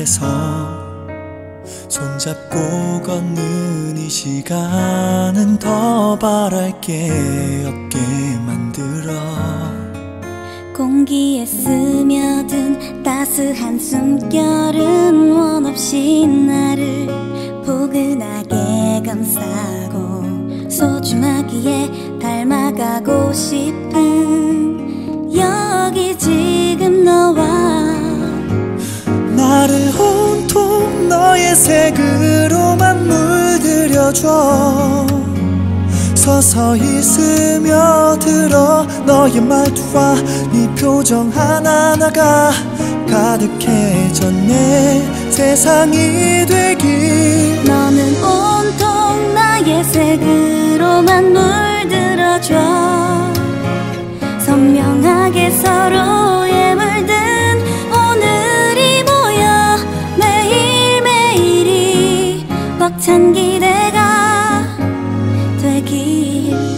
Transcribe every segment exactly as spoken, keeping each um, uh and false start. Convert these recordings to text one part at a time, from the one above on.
앞에서 손잡고 걷는 이 시간은 더 바랄 게 없게 만들어. 공기에 스며든 따스한 숨결은 원 없이 나를 포근하게 감싸고 소중하기에 닮아가고 싶은 여기 지금 너와 나를 온통 너의 색으로만 물들여줘. 서서히 스며들어 너의 말투와 네 표정 하나하나가 가득해져 내 세상이 되길. 너는 온통 나의 색으로만 물들어줘. 선명하게 서로에 물든 오늘이 모여 매일매일이 벅찬 기대가 되길.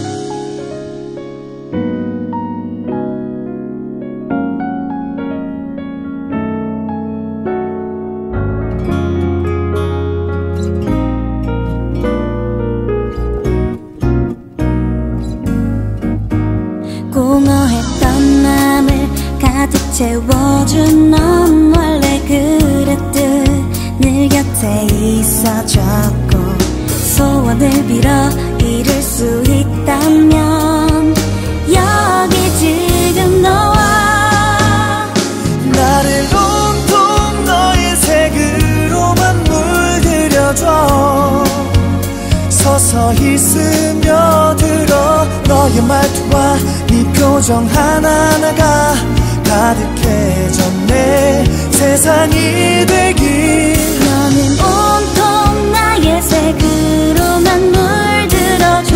공허했던 맘을 가득 채워준 넌 원래 그랬듯 늘 곁에 있어줬고 소원을 빌어 이룰 수 있다면 여기 지금 너와 나를 온통 너의 색으로만 물들여줘. 서서히 스며들어 너의 말투와 네 표정 하나하나가 가득해져 내 세상이 되길. 너는 온통 나의 색으로만 물들어줘.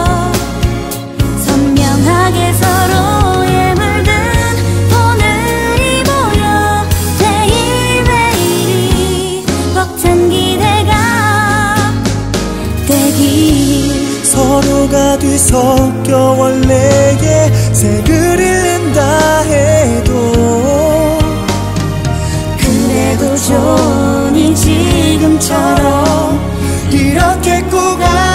선명하게 서로에 물든 오늘이 모여 매일매일이 벅찬 기대가 되길. 서로가 뒤섞여 원래의 색을 잃는다 해도 그래도 좋으니 지금처럼 이렇게 꼭